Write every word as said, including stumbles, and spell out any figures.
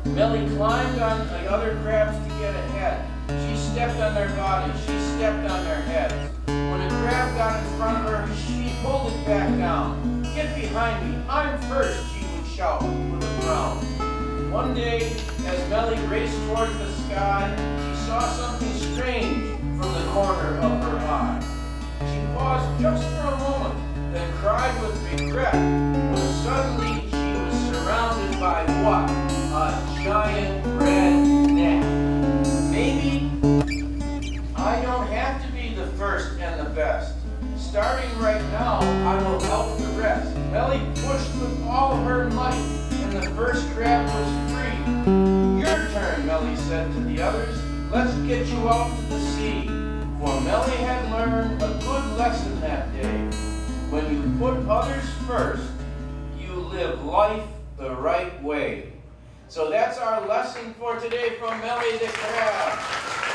Mele climbed on the other crabs to get ahead. She stepped on their bodies. She stepped on their heads. When a crab got in front of her, she pulled it back down. "Get behind me. I'm first," she would shout with a frown. One day, as Mele raced towards the sky, she saw something strange from the corner of her eye. She paused just for a moment, then cried with regret, when suddenly she was surrounded by what? A giant red net. Maybe I don't have to be the first and the best. Starting right now, I will help the rest. Mele pushed with all her might, and the first crab was free. "Your turn," Mele said to the others. "Let's get you out to the sea." For Mele had learned a good lesson that day. When you put others first, you live life the right way. So that's our lesson for today from Mele the Crab.